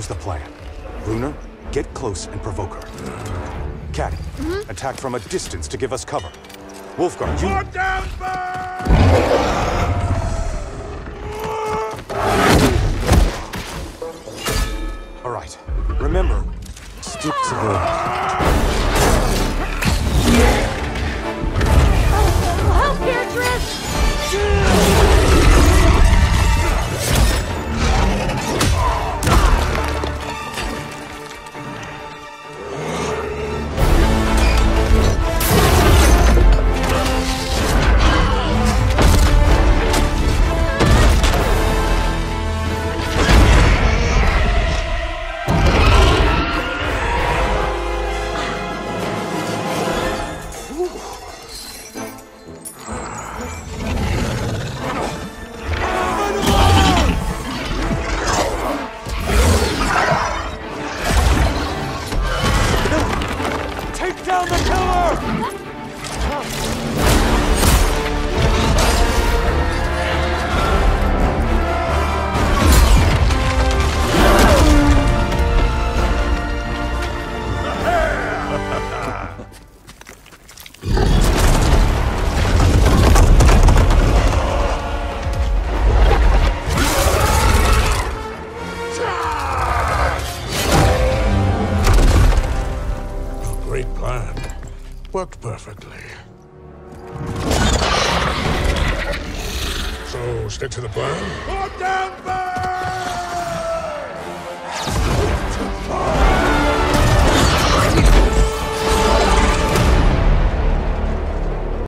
Here's the plan. Lunar, get close and provoke her. Catty, attack from a distance to give us cover. Wolfgar, you... Put down, bird! All right. Remember, stick to the... Help, Beatrice! Down the killer! Great plan. Worked perfectly. So, stick to the plan? Put down, bird!